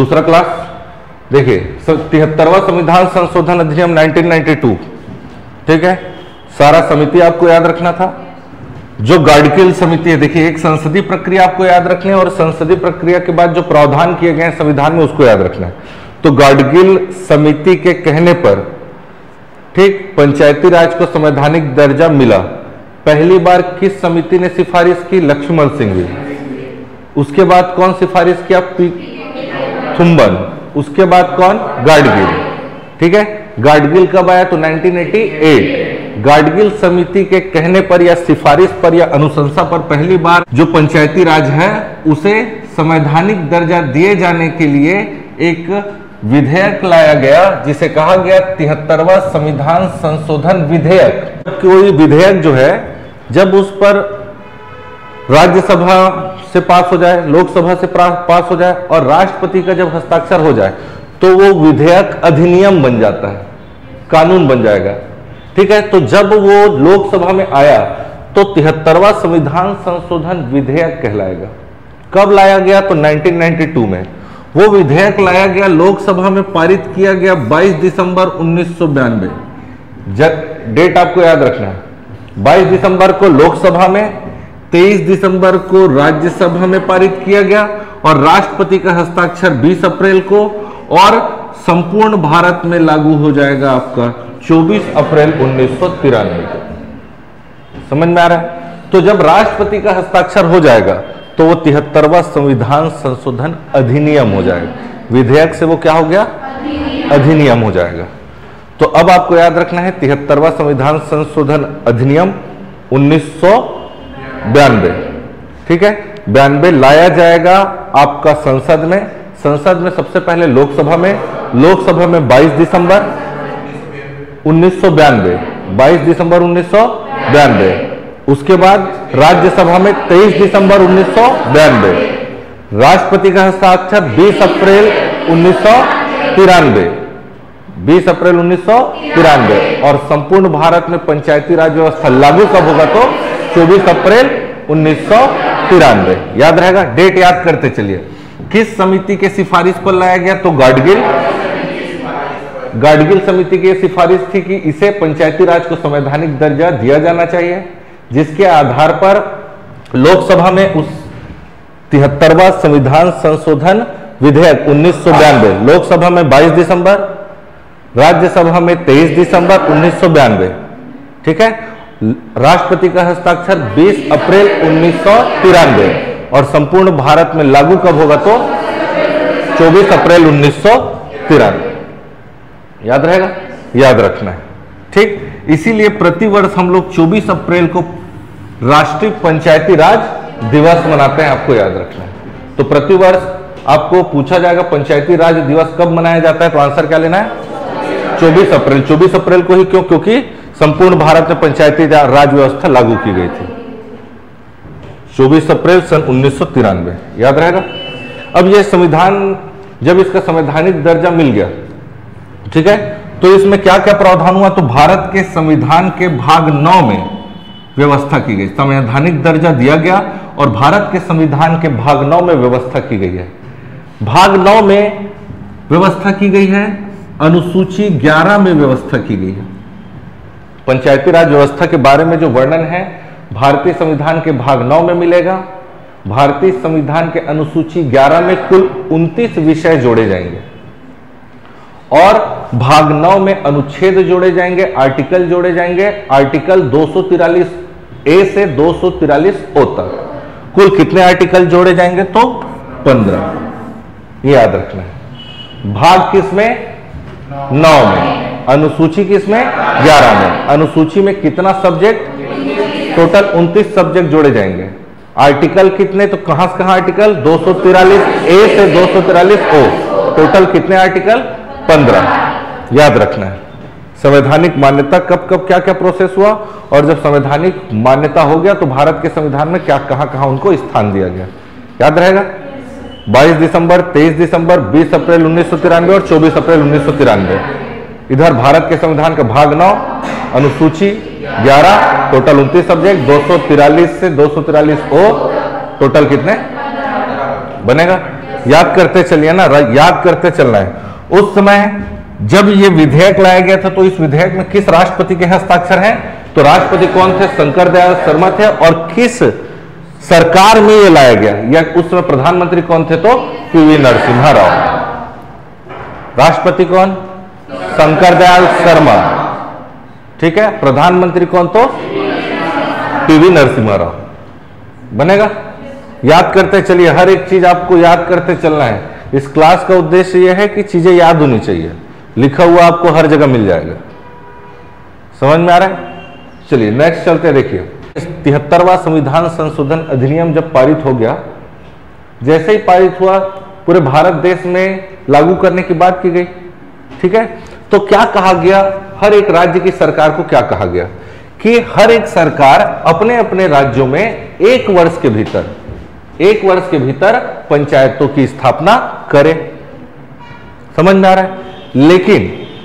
दूसरा क्लास देखिए 73वां संविधान संशोधन अधिनियम 1992, ठीक है। सारा समिति आपको याद रखना था। जो गाडगिल समिति है, देखिए एक संसदीय प्रक्रिया आपको याद रखनी है और संसदीय प्रक्रिया के बाद जो प्रावधान किए गए हैं संविधान में उसको याद रखना है। तो गाडगिल समिति के कहने पर, ठीक, पंचायती राज को संवैधानिक दर्जा मिला। पहली बार किस समिति ने सिफारिश की? लक्ष्मण सिंघवी। उसके बाद कौन सिफारिश किया? थुम्बन। उसके बाद कौन? गाडगिल, ठीक है। गाडगिल कब आया? तो 1988। गाडगिल समिति के कहने पर या सिफारिश पर या अनुशंसा पर पहली बार जो पंचायती राज है उसे संवैधानिक दर्जा दिए जाने के लिए एक विधेयक लाया गया, जिसे कहा गया 73वां संविधान संशोधन विधेयक। कोई विधेयक जो है जब उस पर राज्यसभा से पास हो जाए, लोकसभा से पास हो जाए और राष्ट्रपति का जब हस्ताक्षर हो जाए तो वो विधेयक अधिनियम बन जाता है, कानून बन जाएगा, ठीक है। तो जब वो लोकसभा में आया तो 73वां संविधान संशोधन विधेयक कहलाएगा। कब लाया गया? तो 1992 में। वो विधेयक लाया गया, लोकसभा में पारित किया गया 22 दिसंबर 1992। डेट आपको याद रखना है, 22 दिसंबर को लोकसभा में, 23 दिसंबर को राज्यसभा में पारित किया गया और राष्ट्रपति का हस्ताक्षर 20 अप्रैल को, और संपूर्ण भारत में लागू हो जाएगा आपका 24 अप्रैल 1993 को। समझ में आ रहा है? तो जब राष्ट्रपति का हस्ताक्षर हो जाएगा तो वो 73वां संविधान संशोधन अधिनियम हो जाएगा। विधेयक से वो क्या हो गया? अधिनियम हो जाएगा। तो अब आपको याद रखना है 73वां संविधान संशोधन अधिनियम 1992, ठीक है। 92 लाया जाएगा आपका संसद में। संसद में सबसे पहले लोकसभा में 22 दिसंबर 1992, 22 दिसंबर 1992। उसके बाद राज्यसभा में 23 दिसंबर 1992, राष्ट्रपति का हस्ताक्षर 20 अप्रैल 1993, 20 अप्रैल 1993, और संपूर्ण भारत में पंचायती राज व्यवस्था लागू कब होगा? तो 24 अप्रैल 1993। याद रहेगा? डेट याद करते चलिए। किस समिति के सिफारिश पर लाया गया? तो गाडगिल समिति की सिफारिश थी कि इसे पंचायती राज को संवैधानिक दर्जा दिया जाना चाहिए, जिसके आधार पर लोकसभा में उस 73वां संविधान संशोधन विधेयक 1992, लोकसभा में 22 दिसंबर, राज्यसभा में 23 दिसंबर 1992, ठीक है। राष्ट्रपति का हस्ताक्षर 20 अप्रैल 1993 और संपूर्ण भारत में लागू कब होगा? तो 24 अप्रैल 1993। याद रहेगा? याद रखना है, ठीक। इसीलिए प्रतिवर्ष हम लोग 24 अप्रैल को राष्ट्रीय पंचायती राज दिवस मनाते हैं, आपको याद रखना है। तो प्रतिवर्ष आपको पूछा जाएगा पंचायती राज दिवस कब मनाया जाता है, तो आंसर क्या लेना है? 24 अप्रैल। 24 अप्रैल को ही क्यों? क्योंकि संपूर्ण भारत में पंचायती राज व्यवस्था लागू की गई थी 24 अप्रैल सन 1993। याद रहेगा? अब यह संविधान, जब इसका संवैधानिक दर्जा मिल गया, ठीक है, तो इसमें क्या क्या प्रावधान हुआ? तो भारत के संविधान के भाग 9 में व्यवस्था की गई, संवैधानिक दर्जा दिया गया और भारत के संविधान के भाग 9 में व्यवस्था की गई है। भाग 9 में व्यवस्था की गई है, अनुसूची 11 में व्यवस्था की गई है। पंचायती राज व्यवस्था के बारे में जो वर्णन है भारतीय संविधान के भाग 9 में मिलेगा। भारतीय संविधान के अनुसूची 11 में कुल 29 विषय जोड़े जाएंगे और भाग 9 में अनुच्छेद जोड़े जाएंगे, आर्टिकल जोड़े जाएंगे। आर्टिकल 243 ए से 243 ओ तक कुल कितने आर्टिकल जोड़े जाएंगे? तो 15। ये याद रखना है। भाग किसमें? 9 में। अनुसूची किसमें? 11 में। अनुसूची में कितना सब्जेक्ट? टोटल 29 सब्जेक्ट जोड़े जाएंगे। आर्टिकल कितने? तो कहां से कहां आर्टिकल? 243 ए से 243 ओ। टोटल कितने आर्टिकल? 15। याद रखना है। संवैधानिक मान्यता कब कब क्या क्या प्रोसेस हुआ और जब संवैधानिक मान्यता हो गया तो भारत के संविधान में क्या कहां उनको स्थान दिया गया। याद रहेगा? 22 दिसंबर, 23 दिसंबर, 20 अप्रैल 1993 और 24 अप्रैल 1993। इधर भारत के संविधान का भाग 9, अनुसूची 11, टोटल 29 सब्जेक्ट, 243 से 243 ओ, टोटल कितने बनेगा? याद करते चलिए ना, याद करते चलना है। उस समय जब ये विधेयक लाया गया था तो इस विधेयक में किस राष्ट्रपति के हस्ताक्षर हैं? तो राष्ट्रपति कौन थे? शंकर दयाल शर्मा थे। और किस सरकार में ये लाया गया, या उस समय प्रधानमंत्री कौन थे? तो पीवी नरसिम्हा राव। राष्ट्रपति कौन? शंकर दयाल शर्मा, ठीक है। प्रधानमंत्री कौन? तो पीवी नरसिम्हा राव। बनेगा? याद करते चलिए, हर एक चीज आपको याद करते चलना है। इस क्लास का उद्देश्य यह है कि चीजें याद होनी चाहिए, लिखा हुआ आपको हर जगह मिल जाएगा। समझ में आ रहा है? चलिए नेक्स्ट चलते। देखिए 73वां संविधान संशोधन अधिनियम जब पारित हो गया, जैसे ही पारित हुआ पूरे भारत देश में लागू करने की बात की गई, ठीक है। तो क्या कहा गया? हर एक राज्य की सरकार को क्या कहा गया कि हर एक सरकार अपने अपने राज्यों में 1 वर्ष के भीतर पंचायतों की स्थापना करे। समझ में आ रहा है? लेकिन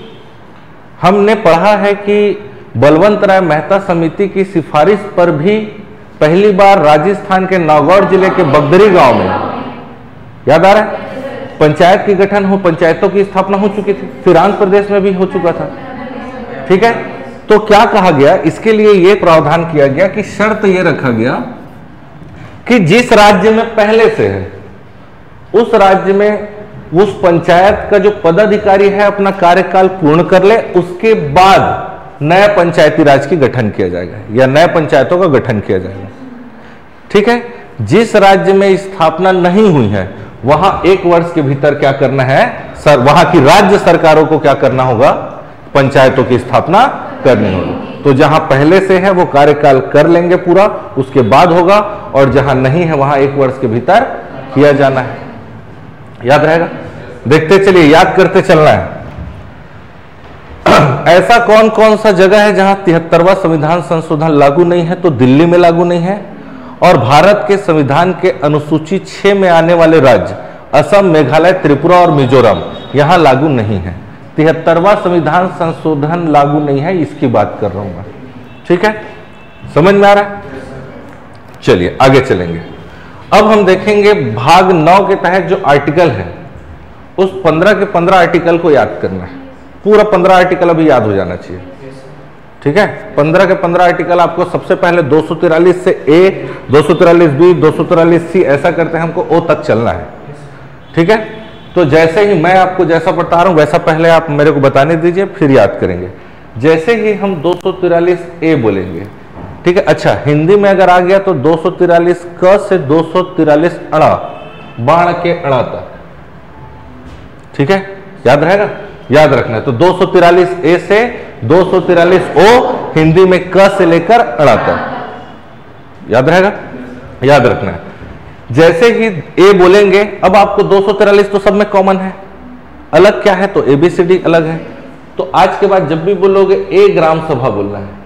हमने पढ़ा है कि बलवंत राय मेहता समिति की सिफारिश पर भी पहली बार राजस्थान के नागौर जिले के बगदरी गांव में, याद आ रहा है, पंचायत की गठन हो, पंचायतों की स्थापना हो चुकी थी। फिर आंध्र प्रदेश में भी हो चुका था, ठीक है। तो क्या कहा गया? इसके लिए यह प्रावधान किया गया कि शर्त यह रखा गया कि जिस राज्य में पहले से है उस राज्य में उस पंचायत का जो पदाधिकारी है अपना कार्यकाल पूर्ण कर ले, उसके बाद नया पंचायती राज की गठन किया जाएगा या नए पंचायतों का गठन किया जाएगा, ठीक है। जिस राज्य में स्थापना नहीं हुई है वहां 1 वर्ष के भीतर क्या करना है? वहां की राज्य सरकारों को क्या करना होगा? पंचायतों की स्थापना करनी होगी। तो जहां पहले से है वो कार्यकाल कर लेंगे पूरा, उसके बाद होगा, और जहां नहीं है वहां 1 वर्ष के भीतर किया जाना है। याद रहेगा? देखते चलिए, याद करते चलना है। ऐसा कौन कौन सा जगह है जहां 73वां संविधान संशोधन लागू नहीं है? तो दिल्ली में लागू नहीं है, और भारत के संविधान के अनुसूची 6 में आने वाले राज्य असम, मेघालय, त्रिपुरा और मिजोरम यहां लागू नहीं है। 73वां संविधान संशोधन लागू नहीं है, इसकी बात कर रहा हूं मैं, ठीक है। समझ में आ रहा है? चलिए आगे चलेंगे। अब हम देखेंगे भाग 9 के तहत जो आर्टिकल है उस 15 के 15 आर्टिकल को याद करना है। पूरा 15 आर्टिकल अभी याद हो जाना चाहिए, ठीक है। 15 के 15 आर्टिकल आपको सबसे पहले 243 से ए, 243 बी, 243 सी, ऐसा करते हैं हमको ओ तक चलना है, ठीक है। तो जैसे ही मैं आपको जैसा बता रहा हूं वैसा पहले आप मेरे को बताने दीजिए, फिर याद करेंगे। जैसे ही हम 243 ए बोलेंगे, ठीक है। अच्छा, हिंदी में अगर आ गया तो 243 क से 243 अड़ा, बाण के अड़ा तक, ठीक है। याद रहेगा? याद रखना है। तो 243 ए से 243 ओ, हिंदी में क से लेकर अड़ा तक, याद रहेगा? याद रखना है। जैसे ही ए बोलेंगे, अब आपको 243 तो सब में कॉमन है, अलग क्या है? तो एबीसीडी अलग है। तो आज के बाद जब भी बोलोगे ए ग्राम सभा बोलना है,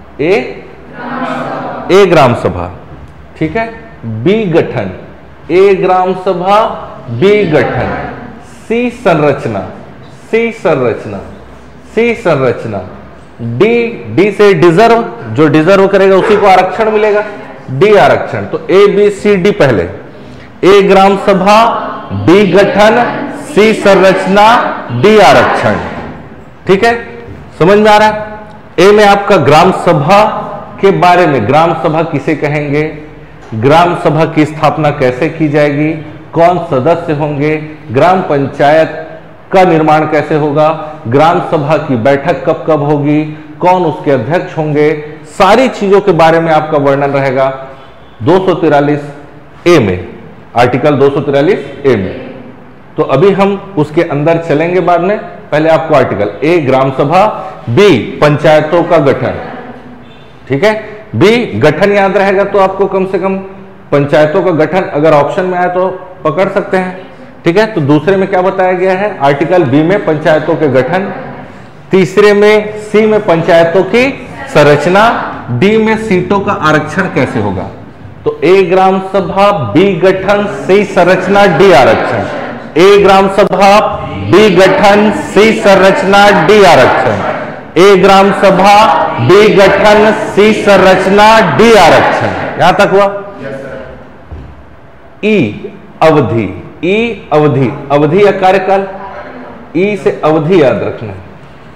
ए ग्राम सभा, ठीक है। बी गठन, ए ग्राम सभा, बी गठन। सी संरचना, सी संरचना, सी संरचना। डी से डिजर्व, जो डिजर्व करेगा उसी को आरक्षण मिलेगा, डी आरक्षण। तो ए बी सी डी पहले, ए ग्राम सभा, बी गठन, सी संरचना, डी आरक्षण, ठीक है। समझ में आ रहा है? ए में आपका ग्राम सभा के बारे में, ग्राम सभा किसे कहेंगे, ग्राम सभा की स्थापना कैसे की जाएगी, कौन सदस्य होंगे, ग्राम पंचायत का निर्माण कैसे होगा, ग्राम सभा की बैठक कब कब होगी, कौन उसके अध्यक्ष होंगे, सारी चीजों के बारे में आपका वर्णन रहेगा 243 ए में, आर्टिकल 243 ए में। तो अभी हम उसके अंदर चलेंगे बाद में। पहले आपको आर्टिकल ए ग्राम सभा, बी पंचायतों का गठन, ठीक है। बी गठन याद रहेगा तो आपको कम से कम पंचायतों का गठन अगर ऑप्शन में आए तो पकड़ सकते हैं, ठीक है। तो दूसरे में क्या बताया गया है? आर्टिकल बी में पंचायतों के गठन, तीसरे में सी में पंचायतों की संरचना, डी में सीटों का आरक्षण कैसे होगा। तो ए ग्राम सभा, बी गठन, सी संरचना, डी आरक्षण। ए ग्राम सभा, बी गठन, सी संरचना, डी आरक्षण। ए ग्राम सभा, बी गठन, सी संरचना, डी आरक्षण। यहां तक हुआ? ई अवधि, ई अवधि, अवधि या कार्यकाल, ई से अवधि याद रखना है,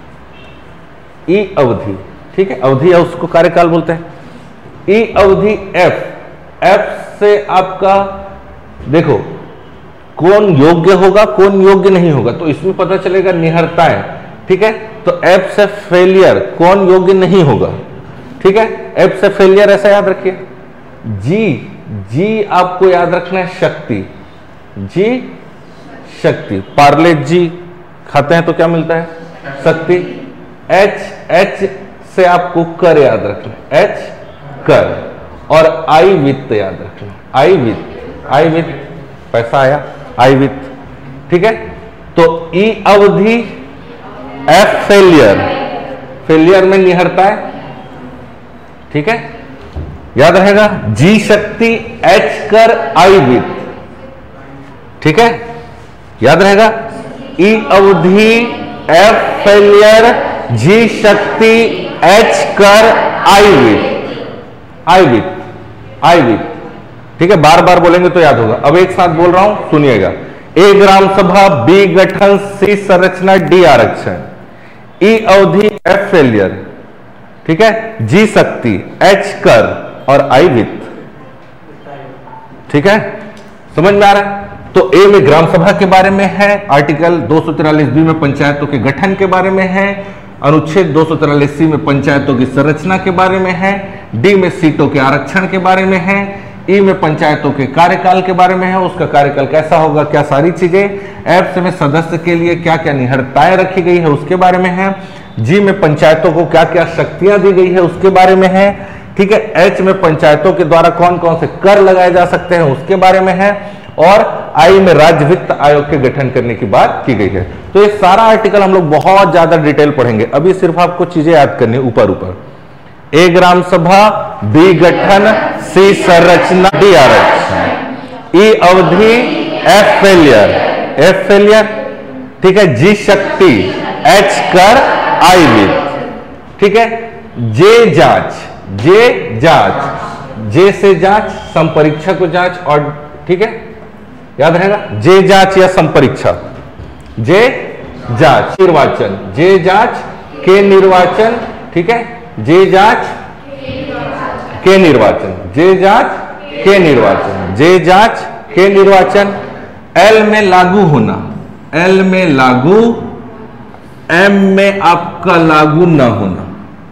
ई अवधि, ठीक है, अवधि या उसको कार्यकाल बोलते हैं। ई अवधि एफ, एफ से आपका देखो कौन योग्य होगा कौन योग्य नहीं होगा, तो इसमें पता चलेगा निहरताएं, ठीक है। तो एफ से फेलियर, कौन योग्य नहीं होगा, ठीक है, एफ से फेलियर ऐसा याद रखिए। जी, जी आपको याद रखना है शक्ति, जी शक्ति, पार्ले जी खाते हैं तो क्या मिलता है, शक्ति। एच, एच से आपको कर याद रखना, एच कर, और आई वित्त याद रखना, आई वित्त, आई वित्त पैसा आया, आई वित्त, ठीक है। तो ई अवधि, एफ फेलियर, फेलियर में निहरता है, ठीक है, याद रहेगा। जी शक्ति, एच कर, आई वित्त, ठीक है, याद रहेगा। ई अवधि, एफ फेलियर, जी शक्ति, एच कर, आई वित्त, आई वित्त, आई वित्त, ठीक है, बार बार बोलेंगे तो याद होगा। अब एक साथ बोल रहा हूं, सुनिएगा। ए ग्राम सभा, बी गठन, सी संरचना, डी आरक्षण। ई अवधि, एफ फेलियर, ठीक है, जी शक्ति, एच कर और आई वित्त, ठीक है, समझ में आ रहा है। तो ए में ग्राम सभा के बारे में है, आर्टिकल 243 बी में पंचायतों के गठन के बारे में है, अनुच्छेद 243 सी में पंचायतों की संरचना के बारे में है, डी में सीटों के आरक्षण के बारे में है, ई में पंचायतों के कार्यकाल के बारे में है, उसका कार्यकाल कैसा होगा, क्या सारी चीजें, एफ में सदस्य के लिए क्या क्या निहरताएं रखी गई है उसके बारे में है, जी में पंचायतों को क्या क्या शक्तियां दी गई है उसके बारे में है, ठीक है, एच में पंचायतों के द्वारा कौन कौन से कर लगाए जा सकते हैं उसके बारे में है, और आई में राज्य वित्त आयोग के गठन करने की बात की गई है। तो ये सारा आर्टिकल हम लोग बहुत ज्यादा डिटेल पढ़ेंगे, अभी सिर्फ आपको चीजें याद करनी ऊपर ऊपर। ए ग्राम सभा, बी गठन, सी संरचना, डी आरक्षण। ई अवधि, एफ फेलियर, एफ फेलियर, ठीक है, जी शक्ति, एच कर, आई वित्त, ठीक है, जे जांच, जे जांच, जे से जांच, संपरीक्षा को जांच, और ठीक है, याद रहेगा, जे जांच या संपरीक्षा, जे जांच, निर्वाचन, जे जांच के निर्वाचन, ठीक है, जे जांच के निर्वाचन, जे जांच के निर्वाचन, जे जांच के निर्वाचन। एल में लागू होना, एल में लागू, एम में आपका लागू न होना,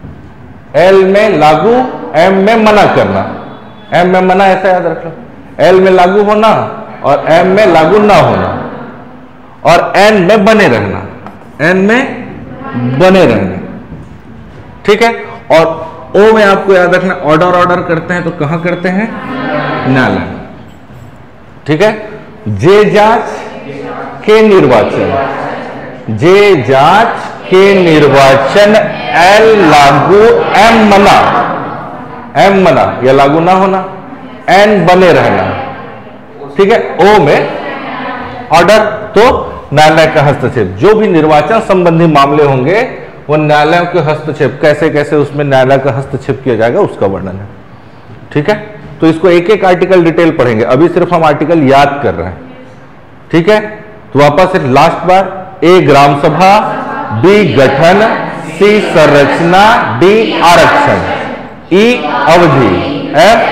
एल में लागू, एम में मना करना, एम में मना ऐसा याद रख लो, एल में लागू होना और एम में लागू ना होना, और एन में बने रहना, एन में बने रहना, ठीक है। और ओ में आपको याद रखना, ऑर्डर ऑर्डर करते हैं तो कहां करते हैं, न्यायालय, ठीक है। जे जांच के निर्वाचन, जे जांच के निर्वाचन, एल लागू, एम मना, एम मना या लागू ना होना, एन बने रहना, ठीक है। ओ में ऑर्डर, तो न्यायालय का हस्तक्षेप, जो भी निर्वाचन संबंधी मामले होंगे वो न्यायालयों के हस्तक्षेप, कैसे कैसे उसमें न्यायालय का हस्तक्षेप किया जाएगा उसका वर्णन है, ठीक है। तो इसको एक एक आर्टिकल डिटेल पढ़ेंगे, अभी सिर्फ हम आर्टिकल याद कर रहे हैं, ठीक है। तो वापस सिर्फ लास्ट बार, ए ग्राम सभा, बी गठन, सी संरचना, डी आरक्षण। ई अवधि, एफ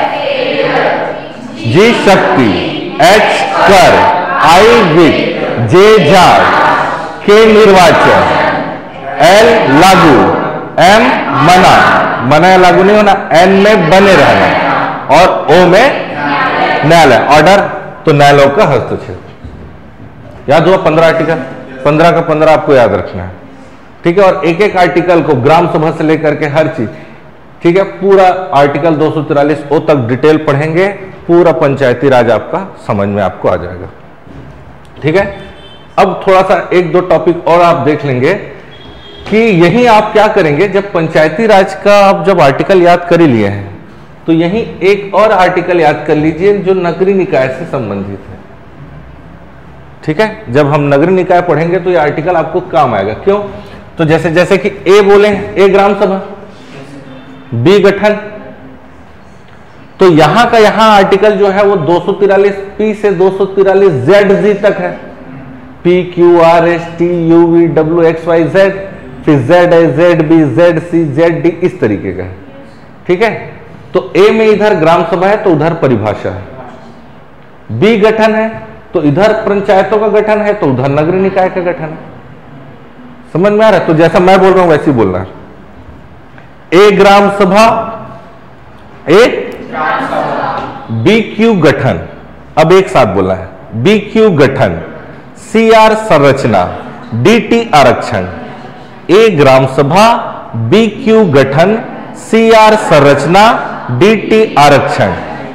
जी शक्ति, एच कर, आई वित्त, जे जांच के निर्वाचन, एल लागू, एम मना, मना लागू नहीं होना, एन में बने रहना, और ओ में न्यायालय, ऑर्डर, तो न्यायालय का हस्तक्षेप। याद हुआ 15 आर्टिकल, 15 का 15 आपको याद रखना है, ठीक है। और एक एक आर्टिकल को ग्राम सभा से लेकर के हर चीज, ठीक है, पूरा आर्टिकल 243 ओ तक डिटेल पढ़ेंगे, पूरा पंचायती राज आपका समझ में आपको आ जाएगा, ठीक है। अब थोड़ा सा एक दो टॉपिक और आप देख लेंगे कि यही आप क्या करेंगे, जब पंचायती राज का आप जब आर्टिकल याद कर ही लिए हैं तो यही एक और आर्टिकल याद कर लीजिए जो नगरीय निकाय से संबंधित है, ठीक है। जब हम नगरीय निकाय पढ़ेंगे तो ये आर्टिकल आपको काम आएगा। क्यों? तो जैसे जैसे कि ए बोले, ए ग्राम सभा, बी गठन, तो यहां का यहां आर्टिकल जो है वो 243 पी से 243 जेड जी तक है। P Q R S T U V W X Y Z, फिर Z A Z B Z C Z D, इस तरीके का है। ठीक है, तो ए में इधर ग्राम सभा है तो उधर परिभाषा है, बी गठन है तो इधर पंचायतों का गठन है तो उधर नगरीय निकाय का गठन है। समझ में आ रहा है? तो जैसा मैं बोल रहा हूं वैसे ही बोलना है। ए ग्राम सभा, ए बी क्यू गठन, अब एक साथ बोला है, बी क्यू गठन, सी आर संरचना, डी टी आरक्षण। ए ग्राम सभा, बी क्यू गठन, सी आर संरचना, डी टी आरक्षण।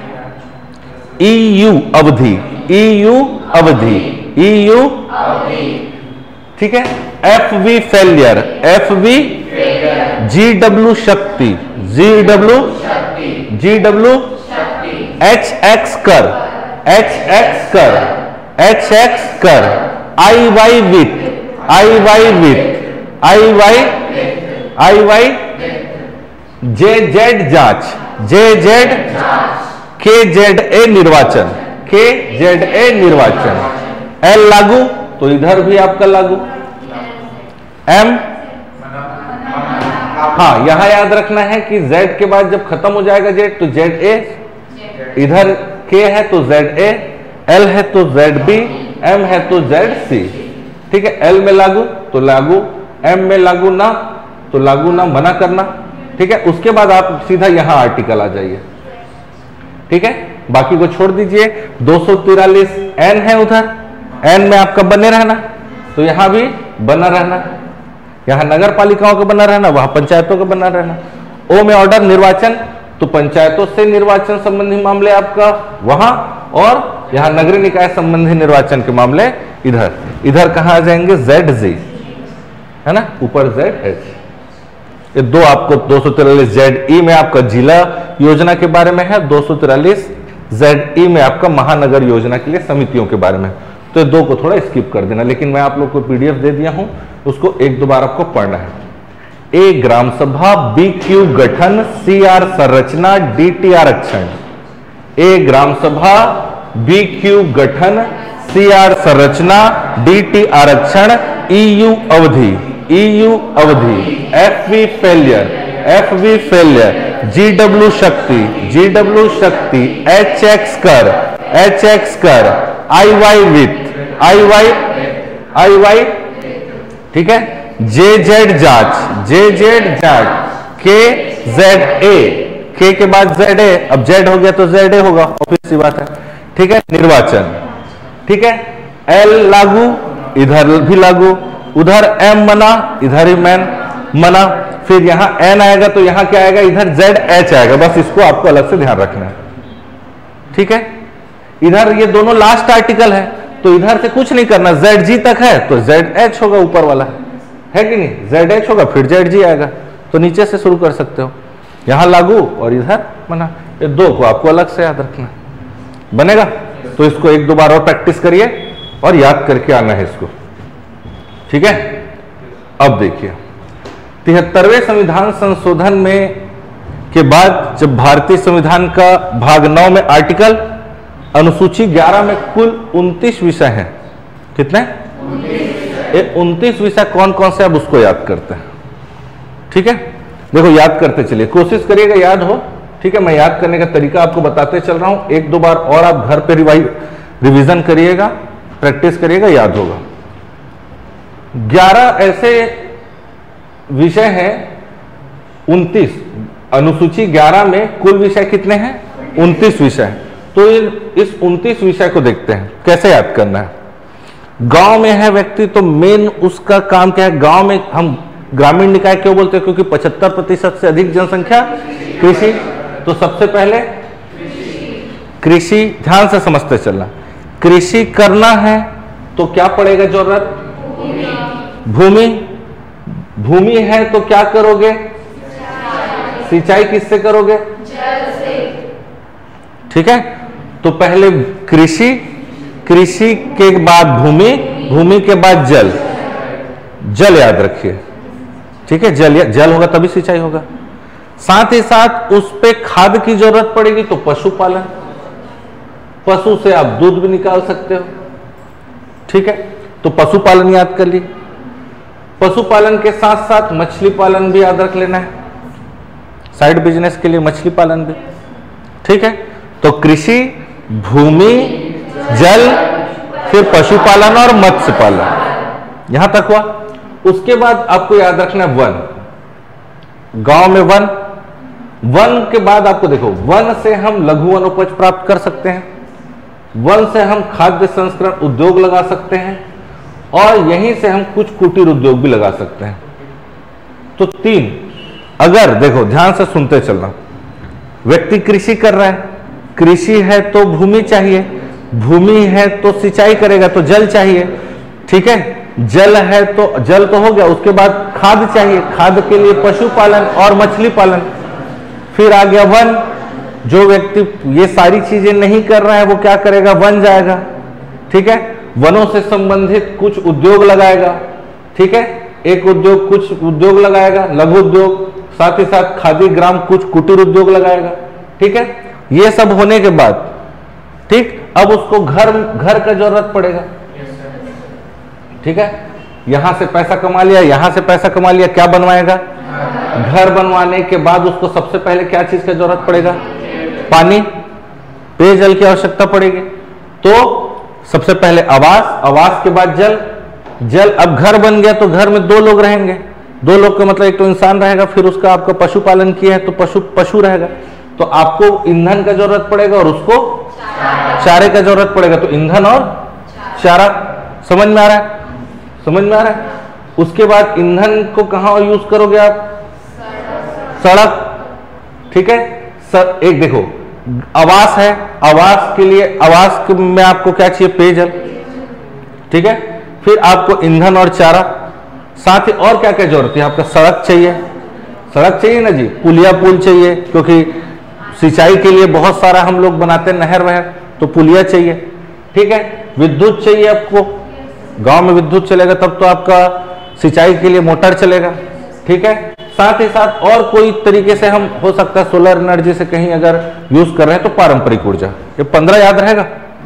ईयू अवधि, ईयू अवधि, ईयू, ठीक है। F V failure, F V, G W शक्ति, G W, G W, H X कर, एच एक्स कर, एच एक्स कर, I Y with, I Y with, I Y, I Y, J Z जांच, J Z, के Z A निर्वाचन, के Z A निर्वाचन। L लागू तो इधर भी आपका लागू। एम, हाँ यहां याद रखना है कि जेड के बाद जब खत्म हो जाएगा जेड तो जेड ए, इधर के है तो जेड ए, एल है तो जेड बी, एम है तो जेड सी। ठीक है, एल में लागू तो लागू, एम में लागू ना तो लागू ना, मना करना। ठीक है, उसके बाद आप सीधा यहां आर्टिकल आ जाइए। ठीक है, बाकी को छोड़ दीजिए। 243 एन है उधर, एन में आपका बने रहना तो यहां भी बना रहना, यहां नगर पालिकाओं का बना रहना, वहां पंचायतों का बना रहना। ओ में ऑर्डर निर्वाचन तो पंचायतों से निर्वाचन संबंधी मामले आपका वहां, और यहां नगरीय निकाय संबंधी निर्वाचन के मामले इधर। इधर कहां आ जाएंगे? जेड जी, है ना, ऊपर जेड एच। ये दो आपको 243 जेड ई में आपका जिला योजना के बारे में है, 243 जेड ई में आपका महानगर योजना के लिए समितियों के बारे में। तो दो को थोड़ा स्किप कर देना, लेकिन मैं आप लोग को पीडीएफ दे दिया हूं, उसको एक दो बार आपको पढ़ना है। ए ग्राम सभा, बी क्यू गठन, सी आर संरचना, डी टी आरक्षण। ए ग्राम सभा, बी क्यू गठन, सी आर संरचना, डी टी आरक्षण। ईयू अवधि, ईयू अवधि। F V failure, F V failure. G W शक्ति, जी डब्ल्यू शक्ति। एच एक्स कर, एच एक्स कर। I Y with, I Y, I Y, ठीक है। जे जेड जांच, जे जेड जांच। के जेड ए, के के बाद जेड ए, अब जेड हो गया तो जेड ए होगा, ऑब्वियस सी बात है। ठीक है, निर्वाचन। ठीक है, एल लागू, इधर भी लागू, उधर एम मना, इधर ही मैन मना। फिर यहां एन आएगा तो यहां क्या आएगा? इधर जेड एच आएगा, बस इसको आपको अलग से ध्यान रखना है। ठीक है, इधर ये दोनों लास्ट आर्टिकल है तो इधर से कुछ नहीं करना, जेड जी तक है तो जेड एच होगा, ऊपर वाला है कि नहीं, जेड एच होगा फिर जेड जी आएगा, तो नीचे से शुरू कर सकते हो। यहां लागू और इधर मना, ये दो को आपको अलग से याद रखना। बनेगा? तो इसको एक दो बार और प्रैक्टिस करिए और याद करके आना है इसको। ठीक है, अब देखिए 73वें संविधान संशोधन में के बाद जब भारतीय संविधान का भाग 9 में आर्टिकल अनुसूची 11 में कुल 29 विषय हैं। कितने? 29 विषय कौन कौन से, अब उसको याद करते हैं। ठीक है, देखो याद करते चलिए, कोशिश करिएगा याद हो। ठीक है, मैं याद करने का तरीका आपको बताते चल रहा हूं, एक दो बार और आप घर पे रिवीजन करिएगा, प्रैक्टिस करिएगा, याद होगा। 11 ऐसे विषय हैं, 29 अनुसूची 11 में कुल विषय कितने हैं? 29 विषय। तो इस 29 विषय को देखते हैं कैसे याद करना है। गांव में है व्यक्ति तो मेन उसका काम क्या है? गांव में हम ग्रामीण निकाय क्यों बोलते हैं? क्योंकि 75% से अधिक जनसंख्या कृषि, तो सबसे पहले कृषि, ध्यान से समझते चलना। कृषि करना है तो क्या पड़ेगा जरूरत? भूमि। भूमि है तो क्या करोगे? सिंचाई किससे करोगे? जल से। ठीक है, तो पहले कृषि, कृषि के बाद भूमि, भूमि के बाद जल। जल याद रखिए। ठीक है, जल होगा तभी सिंचाई होगा। साथ ही साथ उस पे खाद की जरूरत पड़ेगी तो पशुपालन, पशु से आप दूध भी निकाल सकते हो, ठीक है। तो पशुपालन याद कर ली। पशुपालन के साथ साथ मछली पालन भी याद रख लेना है, साइड बिजनेस के लिए मछली पालन भी, ठीक है। तो कृषि, भूमि, जल, फिर पशुपालन और मत्स्य पालन, यहां तक हुआ। उसके बाद आपको याद रखना है वन, गांव में वन। वन के बाद आपको देखो, वन से हम लघु वनोपज प्राप्त कर सकते हैं, वन से हम खाद्य संस्करण उद्योग लगा सकते हैं, और यहीं से हम कुछ कुटीर उद्योग भी लगा सकते हैं। तो तीन, अगर देखो ध्यान से सुनते चलना, व्यक्ति कृषि कर रहा है, कृषि है तो भूमि चाहिए, भूमि है तो सिंचाई करेगा तो जल चाहिए, ठीक है। जल है तो जल तो हो गया, उसके बाद खाद चाहिए, खाद के लिए पशुपालन और मछली पालन, फिर आ गया वन। जो व्यक्ति ये सारी चीजें नहीं कर रहा है वो क्या करेगा, वन जाएगा, ठीक है। वनों से संबंधित कुछ उद्योग लगाएगा, ठीक है, एक उद्योग कुछ उद्योग लगाएगा, लघु उद्योग, साथ ही साथ खादी ग्राम कुछ कुटीर उद्योग लगाएगा, ठीक है। ये सब होने के बाद, ठीक, अब उसको घर का जरूरत पड़ेगा, ठीक है। यहां से पैसा कमा लिया, यहां से पैसा कमा लिया, क्या बनवाएगा, घर बनवाने के बाद उसको सबसे पहले क्या चीज का जरूरत पड़ेगा, पानी, पेयजल की आवश्यकता पड़ेगी। तो सबसे पहले आवास, आवास के बाद जल, जल, अब घर बन गया तो घर में दो लोग रहेंगे, दो लोग का मतलब एक तो इंसान रहेगा, फिर उसका आपका पशुपालन किया है तो पशु रहेगा, तो आपको ईंधन का जरूरत पड़ेगा और उसको चारे का जरूरत पड़ेगा, तो ईंधन और चारा, समझ में आ रहा है, समझ में आ रहा है। उसके बाद ईंधन को कहां यूज करोगे आप, सड़क, ठीक है। एक देखो आवास है, आवास के लिए, आवास में आपको क्या चाहिए, पेयजल, ठीक है। फिर आपको ईंधन और चारा, साथ ही और क्या क्या जरूरत है, आपका सड़क चाहिए, सड़क चाहिए ना जी, पुलिया पुल चाहिए, क्योंकि सिंचाई के लिए बहुत सारा हम लोग बनाते हैं नहर वहर, तो पुलिया चाहिए, ठीक है। विद्युत चाहिए आपको, गांव में विद्युत चलेगा तब तो आपका सिंचाई के लिए मोटर चलेगा, ठीक है। साथ ही साथ और कोई तरीके से हम हो सकता है सोलर एनर्जी से कहीं अगर यूज कर रहे हैं तो पारंपरिक ऊर्जा, ये 15 याद रहेगा।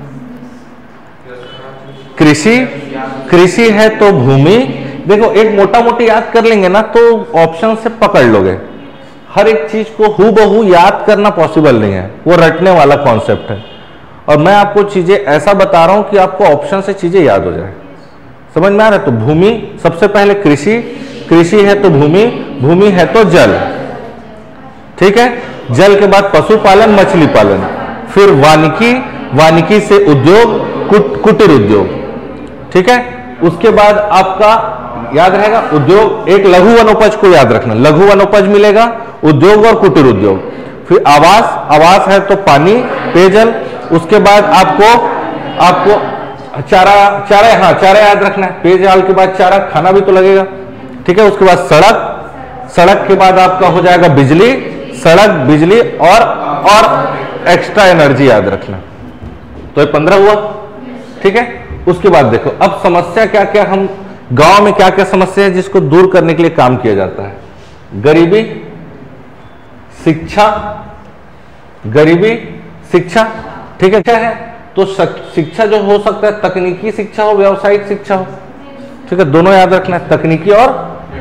कृषि, कृषि है तो भूमि, देखो एक मोटा मोटी याद कर लेंगे ना तो ऑप्शन से पकड़ लोगे, हर एक चीज को हूबहू याद करना पॉसिबल नहीं है, वो रटने वाला कॉन्सेप्ट है, और मैं आपको चीजें ऐसा बता रहा हूं कि आपको ऑप्शन से चीजें याद हो जाए, समझ में आ रहा है। तो भूमि, सबसे पहले कृषि, कृषि है तो भूमि, भूमि है तो जल, ठीक है। जल के बाद पशुपालन, मछली पालन, फिर वानिकी, वानिकी से उद्योग, कुटीर उद्योग, ठीक है। उसके बाद आपका याद रहेगा उद्योग, एक लघु वनोपज को याद रखना, लघु वनोपज मिलेगा, उद्योग और कुटीर उद्योग, फिर आवास, आवास है तो पानी, पेयजल, उसके बाद आपको चारा, हाँ चारा याद रखना है, पेयजल के बाद चारा, खाना भी तो लगेगा, ठीक है। उसके बाद सड़क, सड़क के बाद आपका हो जाएगा बिजली, सड़क, बिजली और एक्स्ट्रा एनर्जी याद रखना, तो ये 15 हुआ, ठीक है। उसके बाद देखो अब समस्या क्या क्या, हम गांव में क्या क्या समस्या है जिसको दूर करने के लिए काम किया जाता है, गरीबी, शिक्षा, गरीबी, शिक्षा, ठीक है। क्या है तो शिक्षा जो हो सकता है तकनीकी शिक्षा हो, व्यावसायिक शिक्षा हो, ठीक है, दोनों याद रखना है, तकनीकी और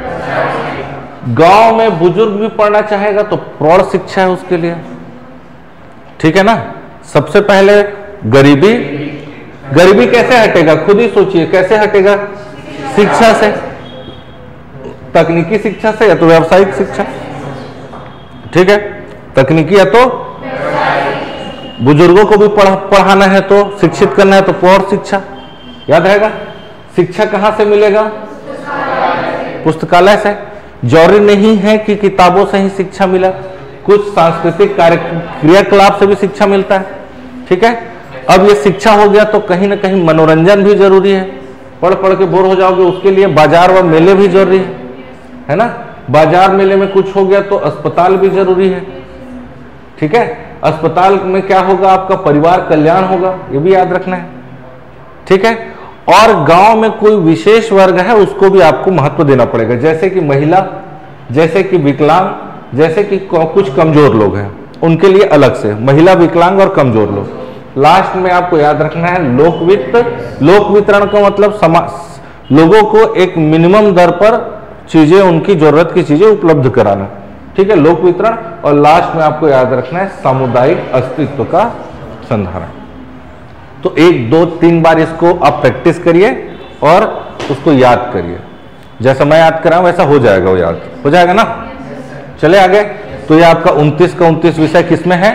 गांव में बुजुर्ग भी पढ़ना चाहेगा तो प्रौढ़ शिक्षा है उसके लिए, ठीक है ना। सबसे पहले गरीबी, गरीबी कैसे हटेगा, खुद ही सोचिए कैसे हटेगा, शिक्षा से, तकनीकी शिक्षा से या तो व्यावसायिक शिक्षा, ठीक है। तकनीकी या तो बुजुर्गों को भी पढ़ाना है तो शिक्षित करना है तो प्रौढ़ शिक्षा याद रहेगा। शिक्षा कहां से मिलेगा, पुस्तकालय से, जरूरी नहीं है कि किताबों से ही शिक्षा मिला, कुछ सांस्कृतिक क्रियाकलाप से भी शिक्षा मिलता है, ठीक है। अब ये शिक्षा हो गया तो कहीं ना कहीं मनोरंजन भी जरूरी है, पढ़ पढ़ के बोर हो जाओगे उसके लिए बाजार व मेले भी जरूरी है ना। बाजार मेले में कुछ हो गया तो अस्पताल भी जरूरी है, ठीक है। अस्पताल में क्या होगा, आपका परिवार कल्याण होगा, ये भी याद रखना है, ठीक है। और गांव में कोई विशेष वर्ग है उसको भी आपको महत्व देना पड़ेगा, जैसे कि महिला, जैसे कि विकलांग, जैसे कि कुछ कमजोर लोग हैं उनके लिए अलग से, महिला, विकलांग और कमजोर लोग। लास्ट में आपको याद रखना है लोक वित्त। लोक वितरण का मतलब लोगों को एक मिनिमम दर पर चीजें, उनकी जरूरत की चीजें उपलब्ध कराना, ठीक है, लोक वितरण। और लास्ट में आपको याद रखना है सामुदायिक अस्तित्व का संधारण। तो 1, 2, 3 बार इसको आप प्रैक्टिस करिए और उसको याद करिए। जैसा मैं याद कर रहा हूं वैसा हो जाएगा, वो याद हो जाएगा ना। चले आगे। तो ये आपका 29 का 29 विषय किसमें है?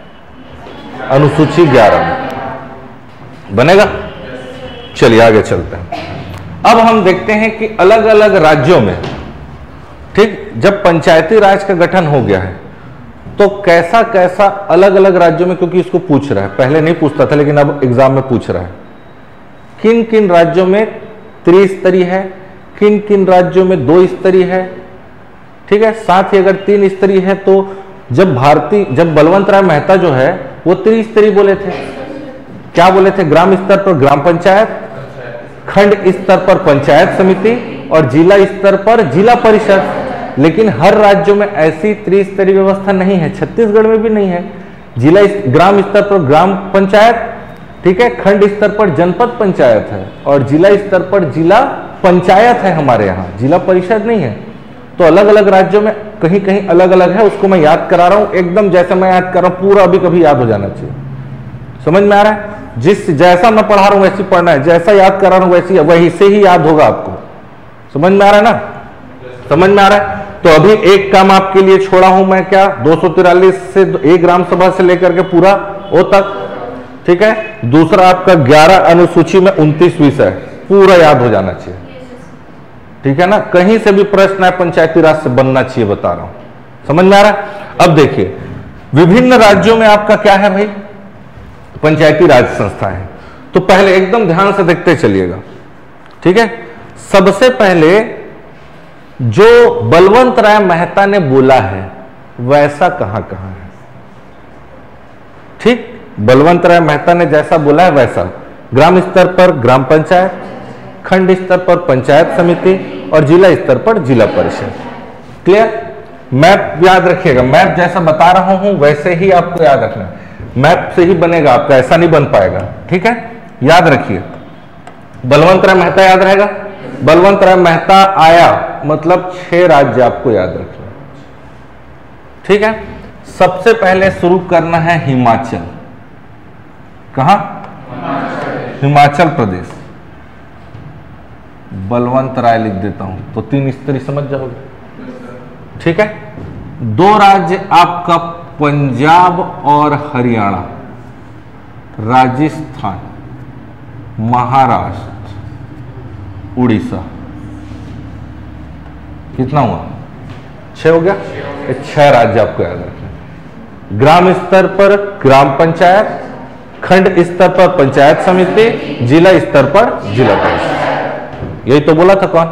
अनुसूची 11 में बनेगा। चलिए आगे चलते हैं। अब हम देखते हैं कि अलग अलग राज्यों में, ठीक, जब पंचायती राज का गठन हो गया है तो कैसा कैसा अलग अलग राज्यों में, क्योंकि इसको पूछ रहा है, पहले नहीं पूछता था लेकिन अब एग्जाम में पूछ रहा है, किन किन राज्यों में त्रिस्तरीय है, किन किन राज्यों में 2 स्तरीय है, ठीक है। साथ ही अगर 3 स्तरीय है तो जब बलवंत राय मेहता जो है वो त्रिस्तरीय बोले थे। क्या बोले थे? ग्राम स्तर पर ग्राम पंचायत, खंड स्तर पर पंचायत समिति और जिला स्तर पर जिला परिषद। लेकिन हर राज्यों में ऐसी त्रिस्तरीय व्यवस्था नहीं है, छत्तीसगढ़ में भी नहीं है। ग्राम स्तर पर ग्राम पंचायत, ठीक है, खंड स्तर पर जनपद पंचायत है और जिला स्तर पर जिला पंचायत है। हमारे यहाँ जिला परिषद नहीं है। तो अलग अलग राज्यों में कहीं कहीं अलग अलग है, उसको मैं याद करा रहा हूं, एकदम जैसे मैं याद कर रहा हूं पूरा अभी कभी याद हो जाना चाहिए। समझ में आ रहा है? जैसा मैं पढ़ा रहा हूं वैसे पढ़ना है, जैसा याद कर रहा हूं वही से ही याद होगा आपको। समझ में आ रहा है ना? समझ में आ रहा है? तो अभी एक काम आपके लिए छोड़ा हूं मैं, क्या 243 से एक ग्राम सभा से लेकर के पूरा ओ तक, ठीक है। दूसरा आपका 11 अनुसूची में 29 विषय पूरा याद हो जाना चाहिए, ठीक है ना। कहीं से भी प्रश्न है पंचायती राज से बनना चाहिए, बता रहा हूं। समझ में आ रहा है? अब देखिए विभिन्न राज्यों में आपका क्या है भाई, पंचायती राज संस्थाएं। तो पहले एकदम ध्यान से देखते चलिएगा, ठीक है। सबसे पहले जो बलवंत राय मेहता ने बोला है वैसा कहां कहां है, ठीक। बलवंत राय मेहता ने जैसा बोला है वैसा ग्राम स्तर पर ग्राम पंचायत, खंड स्तर पर पंचायत समिति और जिला स्तर पर जिला परिषद। क्लियर? मैप याद रखिएगा, मैप जैसा बता रहा हूं वैसे ही आपको याद रखना है। मैप से ही बनेगा आपका, ऐसा नहीं बन पाएगा, ठीक है। याद रखिए बलवंत राय मेहता याद रहेगा। बलवंत राय मेहता आया मतलब 6 राज्य आपको याद रखना, ठीक है। सबसे पहले शुरू करना है हिमाचल। कहां? हिमाचल प्रदेश। बलवंत राय लिख देता हूं तो 3 स्तरीय समझ जाओगे, ठीक है। 2 राज्य आपका पंजाब और हरियाणा, राजस्थान, महाराष्ट्र, उड़ीसा। कितना हुआ? 6 हो गया। 6 राज्य आपको याद रखना। ग्राम स्तर पर ग्राम पंचायत, खंड स्तर पर पंचायत समिति, जिला स्तर पर जिला परिषद। यही तो बोला था कौन?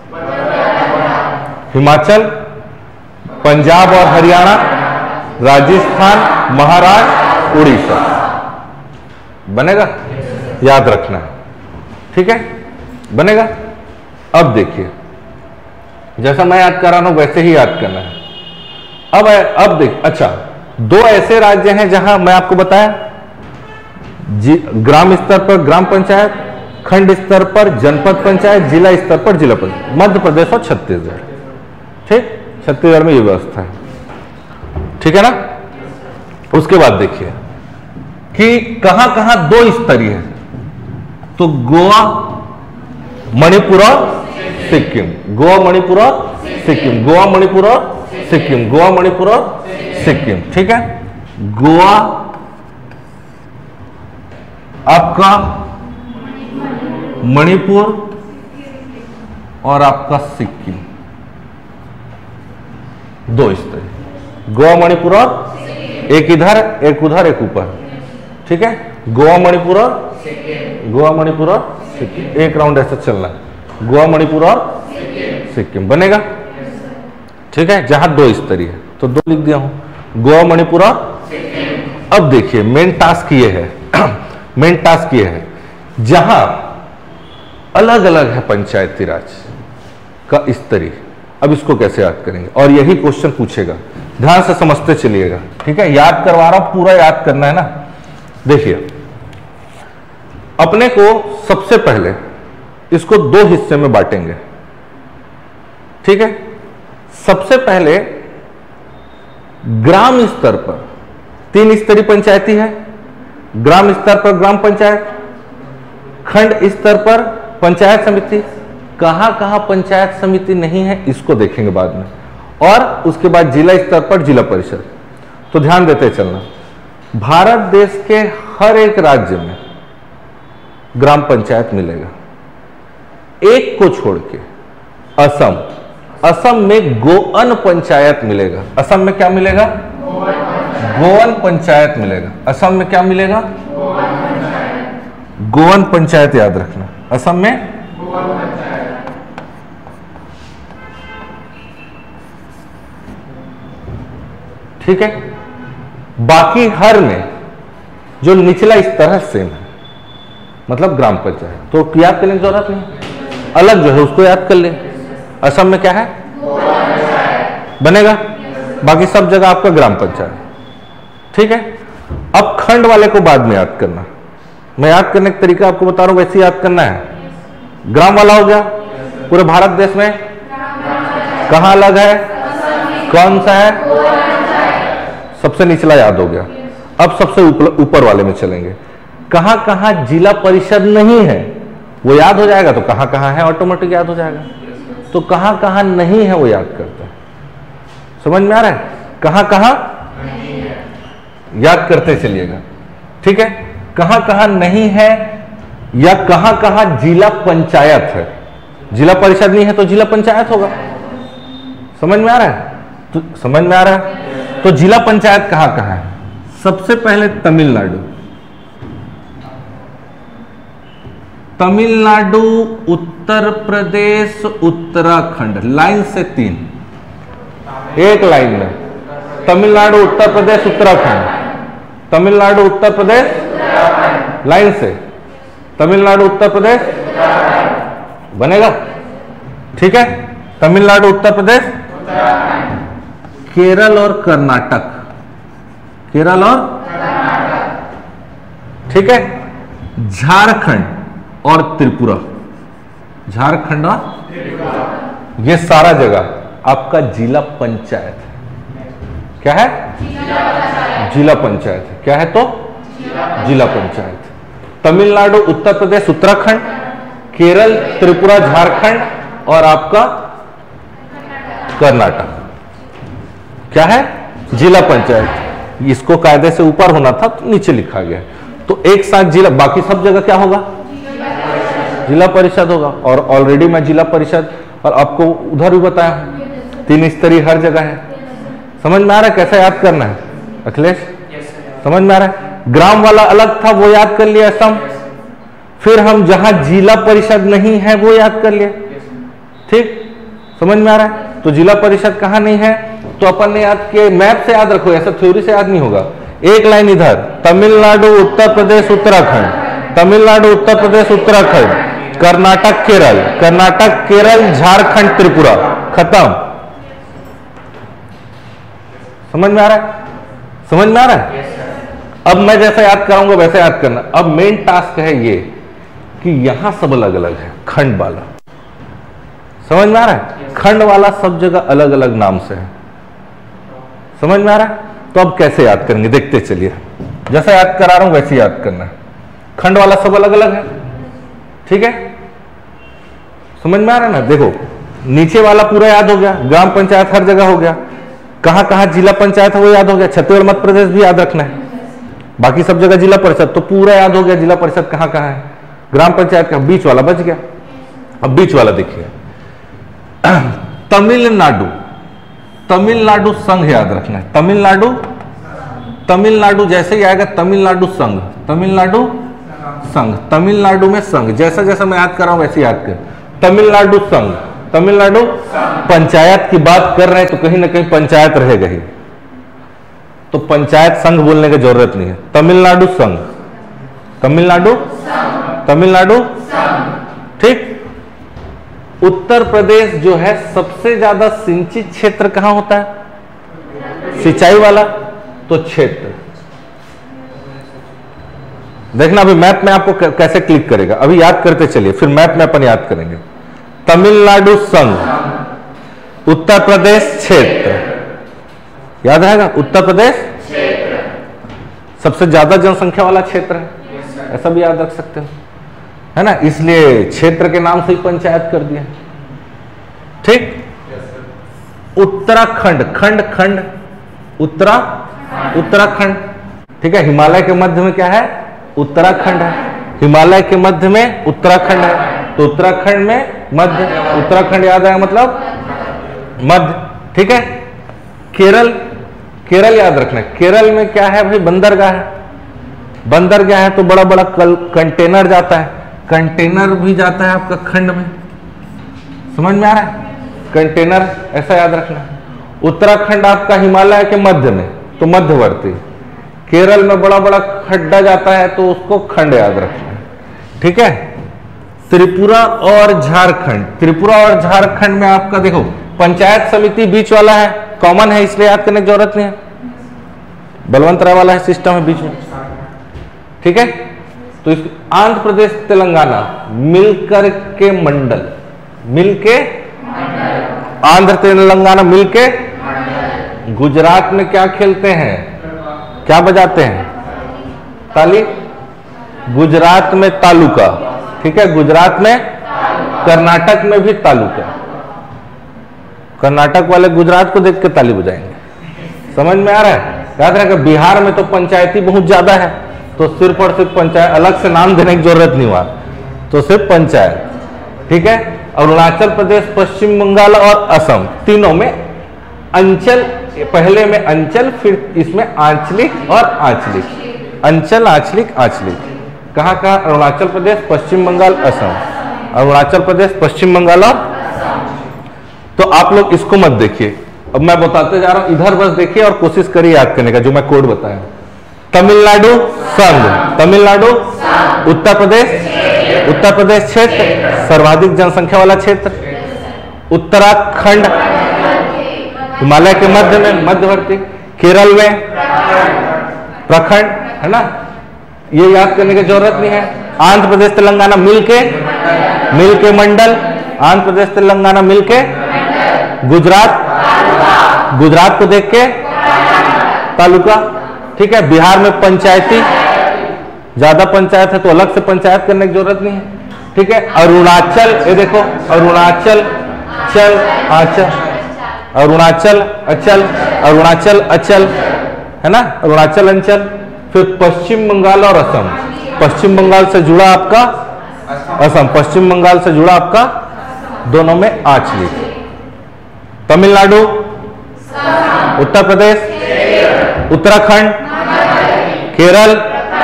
हिमाचल, पंजाब और हरियाणा, राजस्थान, महाराष्ट्र, उड़ीसा। बनेगा? याद रखना है, ठीक है, बनेगा। अब देखिए जैसा मैं याद कर रहा हूं वैसे ही याद करना है। अब देख, अच्छा 2 ऐसे राज्य हैं जहां मैं आपको बताया ग्राम स्तर पर ग्राम पंचायत, खंड स्तर पर जनपद पंचायत, जिला स्तर पर जिला परिषद, मध्य प्रदेश और छत्तीसगढ़, ठीक। छत्तीसगढ़ में ये व्यवस्था है, ठीक है ना। उसके बाद देखिए कि कहां कहां 2 स्तरीय है। तो गोवा, मणिपुर और सिक्किम, गोवा, मणिपुर और सिक्किम, गोवा, मणिपुर और सिक्किम, गोवा, मणिपुर और सिक्किम, ठीक है। गोवा आपका, मणिपुर और आपका सिक्किम, 2 स्तरीय। गोवा, मणिपुर और एक इधर एक उधर एक ऊपर, ठीक है। गोवा, मणिपुर और गोवा, मणिपुर और सिक्किम, एक राउंड ऐसा चलना है। गोवा, मणिपुर और सिक्किम बनेगा, ठीक है। जहां 2 स्तरीय है तो 2 लिख दिया हूं, गोवा, मणिपुर और। अब देखिए मेन टास्क ये है मेन टास्क ये है जहां अलग अलग है पंचायती राज का स्तरीय, अब इसको कैसे याद करेंगे, और यही क्वेश्चन पूछेगा, ध्यान से समझते चलिएगा, ठीक है। याद करवा रहा हूं, पूरा याद करना है ना। देखिए, अपने को सबसे पहले इसको दो हिस्से में बांटेंगे, ठीक है। सबसे पहले ग्राम स्तर पर 3 स्तरीय पंचायती है, ग्राम स्तर पर ग्राम पंचायत, खंड स्तर पर पंचायत समिति। कहां कहां पंचायत समिति नहीं है इसको देखेंगे बाद में, और उसके बाद जिला स्तर पर जिला परिषद। तो ध्यान देते चलना, भारत देश के हर एक राज्य में ग्राम पंचायत मिलेगा, एक को छोड़ के असम, असम में गोअन पंचायत मिलेगा। असम में क्या मिलेगा? गोअन पंचायत मिलेगा। असम में क्या मिलेगा? गोअन पंचायत याद रखना, असम में ठीक है। बाकी हर में जो निचला स्तर है सेम है, मतलब ग्राम पंचायत, तो याद करने की जरूरत नहीं, अलग जो है उसको याद कर ले। असम में क्या है? बनेगा, बाकी सब जगह आपका ग्राम पंचायत, ठीक है। अब खंड वाले को बाद में याद करना, मैं याद करने का तरीका आपको बता रहा हूं, वैसे याद करना है। ग्राम वाला हो गया, पूरे भारत देश में कहां अलग है, कौन सा है? सबसे निचला याद हो गया। अब सबसे ऊपर वाले में चलेंगे, कहां कहां जिला परिषद नहीं है वो याद हो जाएगा, तो कहां कहां है ऑटोमेटिक याद हो जाएगा। तो कहां कहां नहीं है वो याद करते हैं, समझ में आ रहा है? कहां कहां याद करते चलिएगा, ठीक है। कहां कहां नहीं है या कहां कहां जिला पंचायत है, जिला परिषद नहीं है तो जिला पंचायत होगा, समझ में आ रहा है? तो समझ में आ रहा है? तो जिला पंचायत कहां कहां है? सबसे पहले तमिलनाडु, तमिलनाडु, उत्तर प्रदेश, उत्तराखंड, लाइन से 3, एक लाइन में तमिलनाडु, उत्तर प्रदेश, उत्तराखंड, तमिलनाडु, उत्तर प्रदेश, लाइन से तमिलनाडु, उत्तर प्रदेश बनेगा, ठीक है। तमिलनाडु, उत्तर प्रदेश, केरल और कर्नाटक, केरल और ठीक है, झारखंड और त्रिपुरा, झारखंड और ये सारा जगह आपका जिला पंचायत है। क्या है? जिला पंचायत है। क्या है? तो जिला पंचायत। तमिलनाडु, उत्तर प्रदेश, उत्तराखंड, केरल, त्रिपुरा, झारखंड और आपका कर्नाटक क्या है? जिला पंचायत। इसको कायदे से ऊपर होना था तो नीचे लिखा गया, तो एक साथ जिला, बाकी सब जगह क्या होगा? जिला परिषद होगा। और ऑलरेडी मैं जिला परिषद और आपको उधर भी बताया हूं, 3 स्तरीय हर जगह है। समझ में आ रहा है कैसा याद करना है अखिलेश? समझ में आ रहा है? ग्राम वाला अलग था, वो याद कर लिया असम। फिर हम जहां जिला परिषद नहीं है वो याद कर लिए, ठीक? समझ में आ रहा है? तो जिला परिषद कहां नहीं है तो अपन ने याद किया, मैप से याद रखो, ऐसा थ्योरी से याद नहीं होगा। एक लाइन इधर, तमिलनाडु, उत्तर प्रदेश, उत्तराखंड, तमिलनाडु, उत्तर प्रदेश, उत्तराखंड, कर्नाटक, केरल, कर्नाटक, केरल, झारखंड, त्रिपुरा, खत्म। समझ में आ रहा है? समझ में आ रहा है? अब मैं जैसा याद कराऊंगा वैसे याद करना। अब मेन टास्क है ये कि यहां सब अलग अलग है, खंड वाला। समझ में आ रहा है? खंड वाला सब जगह अलग अलग नाम से है। समझ में आ रहा है? तो अब कैसे याद करेंगे देखते चलिए। जैसा याद करा रहा हूं वैसे याद करना है। खंड वाला सब अलग अलग है, ठीक है? समझ में आ रहा है ना? देखो, नीचे वाला पूरा याद हो गया, ग्राम पंचायत हर जगह हो गया, कहां कहां जिला पंचायत है वो याद हो गया, छत्तीसगढ़ मध्य प्रदेश भी याद रखना है, बाकी सब जगह जिला परिषद तो पूरा याद हो गया, जिला परिषद कहां कहां है, ग्राम पंचायत का बीच वाला बच गया। अब बीच वाला देखिए, तमिलनाडु, तमिलनाडु संघ याद रखना है। तमिलनाडु, तमिलनाडु जैसे ही आएगा तमिलनाडु संघ, तमिलनाडु संघ, तमिलनाडु में संघ, जैसा जैसा मैं याद कर रहा हूं वैसे याद कर। तमिलनाडु संघ, तमिलनाडु पंचायत की बात कर रहे हैं तो कहीं ना कहीं पंचायत रहेगा ही, तो पंचायत संघ बोलने की जरूरत नहीं है। तमिलनाडु संघ, तमिलनाडु, तमिलनाडु, ठीक। उत्तर प्रदेश जो है सबसे ज्यादा सिंचित क्षेत्र कहां होता है? सिंचाई वाला तो क्षेत्र। देखना अभी मैप में आपको कैसे क्लिक करेगा, अभी याद करते चलिए, फिर मैप में अपन याद करेंगे। तमिलनाडु संघ, उत्तर प्रदेश क्षेत्र, याद रहेगा? उत्तर प्रदेश सबसे ज्यादा जनसंख्या वाला क्षेत्र है, ऐसा भी याद रख सकते हो, है ना? इसलिए क्षेत्र के नाम से ही पंचायत कर दिया। ठीक। उत्तराखंड, खंड खंड, उत्तराखंड, ठीक है। हिमालय के मध्य में क्या है? उत्तराखंड है। हिमालय के मध्य में उत्तराखंड है, तो उत्तराखंड में मध्य, उत्तराखंड याद आया मतलब मध्य, ठीक है। केरल, केरल याद रखना है। केरल में क्या है भाई? बंदरगाह है। बंदरगाह है तो बड़ा बड़ा कंटेनर जाता है, कंटेनर भी जाता है आपका खंड में, समझ में आ रहा है? कंटेनर ऐसा याद रखना। उत्तराखंड आपका हिमालय के मध्य में, तो मध्यवर्ती। केरल में बड़ा बड़ा खड्डा जाता है तो उसको खंड याद रखना है, ठीक है। त्रिपुरा और झारखंड, त्रिपुरा और झारखंड में आपका देखो पंचायत समिति बीच वाला है, कॉमन है, इसलिए याद करने की जरूरत नहीं है। बलवंत राय वाला है सिस्टम है बीच में, ठीक है। तो इस आंध्र प्रदेश तेलंगाना मिलकर के मंडल, मिलके आंध्र तेलंगाना मिलके। गुजरात में क्या खेलते हैं? क्या बजाते हैं? ताली। गुजरात में तालुका, ठीक है। गुजरात में, कर्नाटक में भी तालुका। कर्नाटक वाले गुजरात को देख के ताली बजाएंगे, समझ में आ रहा है? याद रखा। बिहार में तो पंचायती बहुत ज्यादा है, तो सिर्फ और सिर्फ पंचायत, अलग से नाम देने की जरूरत नहीं हुआ, तो सिर्फ पंचायत, ठीक है। अरुणाचल प्रदेश, पश्चिम बंगाल और असम, तीनों में अंचल, पहले में अंचल, फिर इसमें आंचलिक और आंचलिक, अंचल, आंचलिक, आंचलिक। कहाँ कहाँ? अरुणाचल प्रदेश, पश्चिम बंगाल, असम, अरुणाचल प्रदेश, पश्चिम बंगाल और। तो आप लोग इसको मत देखिए, अब मैं बताते जा रहा हूं, इधर बस देखिए और कोशिश करिए याद करने का जो मैं कोड बताया। तमिलनाडु संघ, तमिलनाडु, उत्तर प्रदेश, उत्तर प्रदेश क्षेत्र, सर्वाधिक जनसंख्या वाला क्षेत्र। उत्तराखंड हिमालय के मध्य में, मध्यवर्ती। केरल में प्रखंड, है ना, ये याद करने की जरूरत नहीं है। आंध्र प्रदेश तेलंगाना मिलके, मिलके मंडल, आंध्र प्रदेश तेलंगाना मिलके। गुजरात, गुजरात को देख के तालुका, ठीक है। बिहार में पंचायती, ज्यादा पंचायत है तो अलग से पंचायत करने की जरूरत नहीं है, ठीक है। अरुणाचल, ये देखो अरुणाचल चल, आंचल, अरुणाचल अचल, अरुणाचल अचल, है ना, अरुणाचल अंचल। फिर पश्चिम बंगाल और असम, पश्चिम बंगाल से जुड़ा आपका असम, पश्चिम बंगाल से जुड़ा आपका, दोनों में आंचलिक। तमिलनाडु, उत्तर प्रदेश, उत्तराखंड, केरल,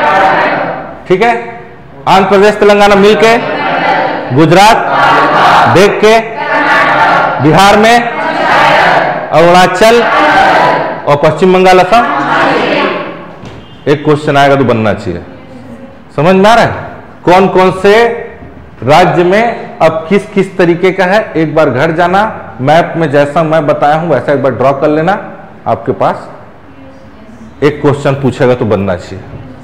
ठीक है। आंध्र प्रदेश तेलंगाना मिलके, गुजरात देख के, बिहार में अरुणाचल और पश्चिम बंगाल, असम। एक क्वेश्चन आएगा तो बनना चाहिए, समझ में आ रहा है? कौन कौन से राज्य में अब किस किस तरीके का है, एक बार घर जाना, मैप में जैसा मैं बताया हूं वैसा एक बार ड्रॉ कर लेना, आपके पास एक क्वेश्चन पूछेगा तो बनना चाहिए।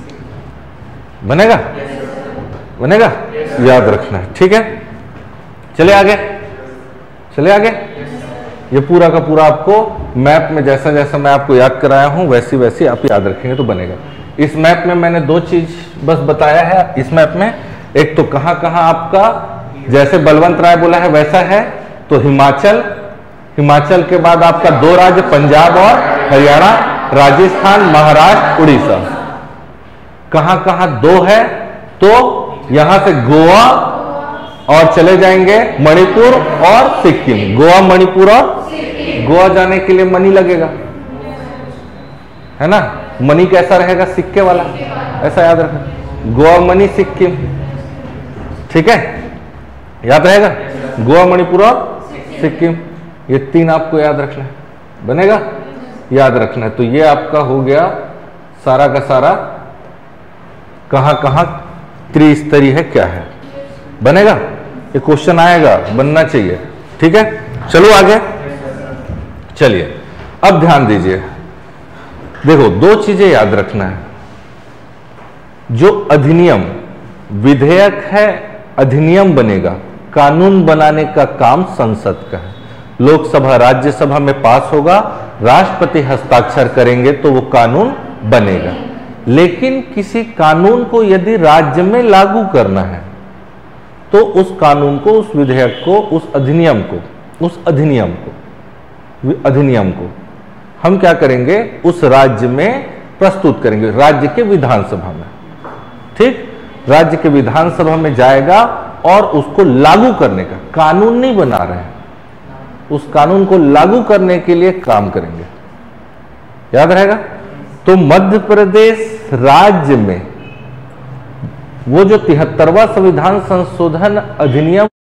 बनेगा? बनेगा? याद रखना है, ठीक है। चले आगे, चले आगे। ये पूरा का पूरा आपको मैप में जैसा जैसा मैं आपको याद कराया हूं वैसी वैसी आप याद रखेंगे तो बनेगा। इस मैप में मैंने दो चीज बस बताया है इस मैप में, एक तो कहां कहां आपका जैसे बलवंत राय बोला है वैसा है, तो हिमाचल, हिमाचल के बाद आपका दो राज्य पंजाब और हरियाणा, राजस्थान, महाराष्ट्र, उड़ीसा। कहां कहां दो है, तो यहां से गोवा और चले जाएंगे मणिपुर और सिक्किम। गोवा, मणिपुर और, गोवा जाने के लिए मनी लगेगा, है ना। मनी कैसा रहेगा? सिक्के वाला, ऐसा याद रखना। गोवा, मनी, सिक्किम, ठीक है, याद रहेगा। गोवा, मणिपुर और सिक्किम, ये तीन आपको याद रखना है, बनेगा? याद रखना है। तो ये आपका हो गया सारा का सारा कहां कहां त्रिस्तरीय है क्या है, बनेगा? ये क्वेश्चन आएगा, बनना चाहिए। ठीक है, चलो आगे। चलिए अब ध्यान दीजिए, देखो दो चीजें याद रखना है। जो अधिनियम, विधेयक है, अधिनियम बनेगा, कानून बनाने का काम संसद का है। लोकसभा राज्यसभा में पास होगा, राष्ट्रपति हस्ताक्षर करेंगे तो वो कानून बनेगा। लेकिन किसी कानून को यदि राज्य में लागू करना है तो उस कानून को, उस विधेयक को, उस अधिनियम को हम क्या करेंगे, उस राज्य में प्रस्तुत करेंगे, राज्य के विधानसभा में। ठीक, राज्य के विधानसभा में जाएगा और उसको लागू करने का, कानून नहीं बना रहे हैं, उस कानून को लागू करने के लिए काम करेंगे। याद रहेगा? तो मध्य प्रदेश राज्य में वो जो 73वां संविधान संशोधन अधिनियम